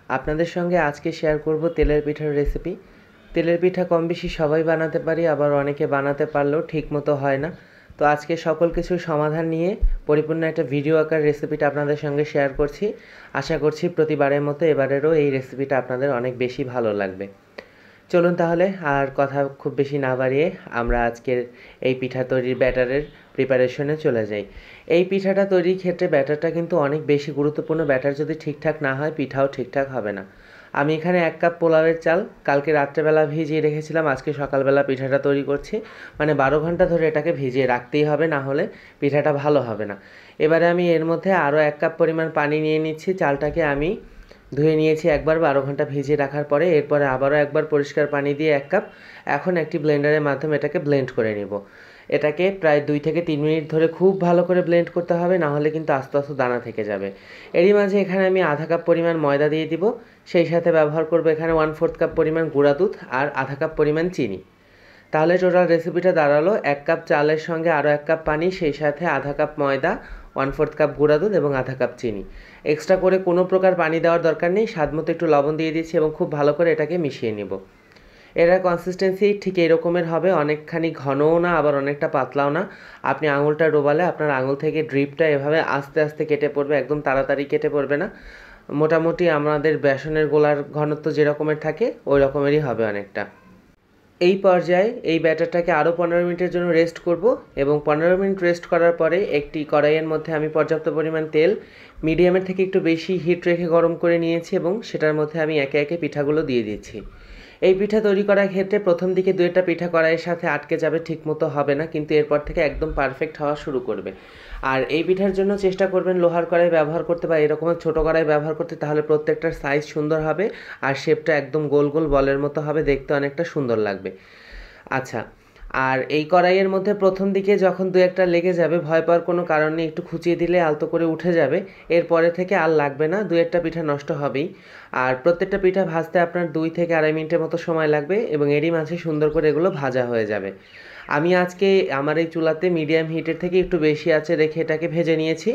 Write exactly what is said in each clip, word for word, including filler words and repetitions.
আপনাদের সঙ্গে আজকে শেয়ার করব তেলের পিঠার রেসিপি। তেলের পিঠা কম বেশি সবাই বানাতে পারি, আবার অনেকে বানাতে পারলেও ঠিকমতো হয় না। তো আজকে সকল কিছুর সমাধান নিয়ে পরিপূর্ণ একটা ভিডিও আকার রেসিপিটা আপনাদের সঙ্গে শেয়ার করছি। আশা করছি প্রতিবারের মতো এবারেরও এই রেসিপিটা আপনাদের অনেক বেশি ভালো লাগবে। চলুন তাহলে আর কথা খুব বেশি না বাড়িয়ে আমরা আজকের এই পিঠা তৈরির ব্যাটারের প্রিপারেশনে চলে যাই। এই পিঠাটা তৈরির ক্ষেত্রে ব্যাটারটা কিন্তু অনেক বেশি গুরুত্বপূর্ণ। ব্যাটার যদি ঠিকঠাক না হয় পিঠাও ঠিকঠাক হবে না। আমি এখানে এক কাপ পোলাওয়ের চাল কালকে রাত্রেবেলা ভিজিয়ে রেখেছিলাম, আজকে সকালবেলা পিঠাটা তৈরি করছি। মানে বারো ঘন্টা ধরে এটাকে ভিজিয়ে রাখতেই হবে, না হলে পিঠাটা ভালো হবে না। এবারে আমি এর মধ্যে আরও এক কাপ পরিমাণ পানি নিয়ে নিচ্ছি। চালটাকে আমি ধুয়ে নিয়েছি একবার বারো ঘন্টা ভিজিয়ে রাখার পরে। এরপরে আবারও একবার পরিষ্কার পানি দিয়ে এক কাপ এখন একটি ব্লেন্ডারের মাধ্যমে এটাকে ব্লেন্ড করে নেব। এটাকে প্রায় দুই থেকে তিন মিনিট ধরে খুব ভালো করে ব্লেন্ড করতে হবে, না হলে কিন্তু আস্তে আস্তে দানা থেকে যাবে। এরই মাঝে এখানে আমি আধা কাপ পরিমাণ ময়দা দিয়ে দিব, সেই সাথে ব্যবহার করব এখানে ওয়ান ফোর্থ কাপ পরিমাণ গুঁড়া দুধ আর আধা কাপ পরিমাণ চিনি। তাহলে টোটাল রেসিপিটা দাঁড়ালো এক কাপ চালের সঙ্গে আরও এক কাপ পানি, সেই সাথে আধা কাপ ময়দা, ওয়ান ফোর্থ কাপ গুঁড়া দুধ এবং আধা কাপ চিনি। এক্সট্রা করে কোনো প্রকার পানি দেওয়ার দরকার নেই। স্বাদ মতো একটু লবণ দিয়ে দিচ্ছি এবং খুব ভালো করে এটাকে মিশিয়ে নেব। এটার কনসিস্টেন্সি ঠিক এরকমের হবে, অনেকখানি ঘনও না আবার অনেকটা পাতলাও না। আপনি আঙুলটা ডোবালে আপনার আঙুল থেকে ড্রিপটা এভাবে আস্তে আস্তে কেটে পড়বে, একদম তাড়াতাড়ি কেটে পড়বে না। মোটামুটি আমাদের বেসনের গোলার ঘনত্ব যেরকমের থাকে ওই রকমেরই হবে অনেকটা। এই পর্যায়ে এই ব্যাটারটাকে আরও পনেরো মিনিটের জন্য রেস্ট করব এবং পনেরো মিনিট রেস্ট করার পরে একটি কড়াইয়ের মধ্যে আমি পর্যাপ্ত পরিমাণ তেল মিডিয়ামের থেকে একটু বেশি হিট রেখে গরম করে নিয়েছি এবং সেটার মধ্যে আমি একে একে পিঠাগুলো দিয়ে দিচ্ছি। এই পিঠা তৈরি করার ক্ষেত্রে প্রথম দিকে দু একটা পিঠা কড়াইয়ের সাথে আটকে যাবে, ঠিকমতো হবে না, কিন্তু এরপর থেকে একদম পারফেক্ট হওয়া শুরু করবে। আর এই পিঠার জন্য চেষ্টা করবেন লোহার কড়াই ব্যবহার করতে বা এরকমের ছোটো কড়াই ব্যবহার করতে, তাহলে প্রত্যেকটার সাইজ সুন্দর হবে আর শেপটা একদম গোল গোল বলের মতো হবে, দেখতে অনেকটা সুন্দর লাগবে। আচ্ছা, আর এই কড়াইয়ের মধ্যে প্রথম দিকে যখন দু একটা লেগে যাবে ভয় পাওয়ার কোনো কারণ নেই, একটু খুঁচিয়ে দিলে আলতো করে উঠে যাবে। এরপরে থেকে আর লাগবে না, দু একটা পিঠা নষ্ট হবেই। আর প্রত্যেকটা পিঠা ভাজতে আপনার দুই থেকে আড়াই মিনিটের মতো সময় লাগবে এবং এরই মাঝে সুন্দর করে এগুলো ভাজা হয়ে যাবে। আমি আজকে আমার এই চুলাতে মিডিয়াম হিটের থেকে একটু বেশি আঁচে রেখে এটাকে ভেজে নিয়েছি।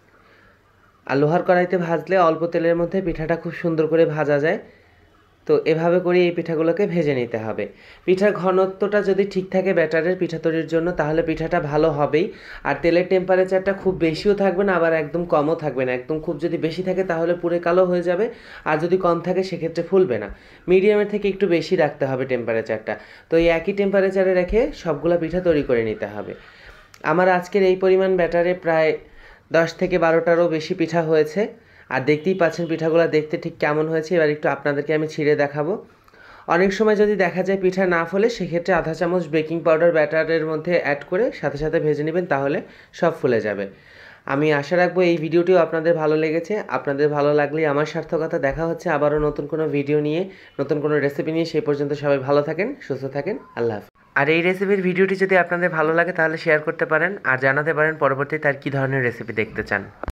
আর লোহার কড়াইতে ভাজলে অল্প তেলের মধ্যে পিঠাটা খুব সুন্দর করে ভাজা যায়। তো এভাবে করে এই পিঠাগুলোকে ভেজে নিতে হবে। পিঠার ঘনত্বটা যদি ঠিক থাকে ব্যাটারের পিঠা তৈরির জন্য, তাহলে পিঠাটা ভালো হবেই। আর তেলের টেম্পারেচারটা খুব বেশিও থাকবে না আবার একদম কমও থাকবে না। একদম খুব যদি বেশি থাকে তাহলে পুরো কালো হয়ে যাবে, আর যদি কম থাকে সেক্ষেত্রে ফুলবে না। মিডিয়ামের থেকে একটু বেশি রাখতে হবে টেম্পারেচারটা। তো এই একই টেম্পারেচারে রেখে সবগুলো পিঠা তৈরি করে নিতে হবে। আমার আজকের এই পরিমাণ ব্যাটারে প্রায় দশ থেকে বারোটারও বেশি পিঠা হয়েছে। আর দেখতেই পাচ্ছেন পিঠাগুলো দেখতে ঠিক কেমন হয়েছে। এবার একটু আপনাদেরকে আমি ছিঁড়ে দেখাবো। অনেক সময় যদি দেখা যায় পিঠা না ফলে, সেক্ষেত্রে আধা চামচ বেকিং পাউডার ব্যাটারের মধ্যে অ্যাড করে সাথে সাথে ভেজে নেবেন, তাহলে সব ফুলে যাবে। আমি আশা রাখবো এই ভিডিওটিও আপনাদের ভালো লেগেছে। আপনাদের ভালো লাগলেই আমার সার্থকতা। দেখা হচ্ছে আবারও নতুন কোনো ভিডিও নিয়ে, নতুন কোনো রেসিপি নিয়ে। সেই পর্যন্ত সবাই ভালো থাকেন, সুস্থ থাকেন, আল্লাহ হাফেজ। আর এই রেসিপির ভিডিওটি যদি আপনাদের ভালো লাগে তাহলে শেয়ার করতে পারেন আর জানাতে পারেন পরবর্তীতে আর কী ধরনের রেসিপি দেখতে চান।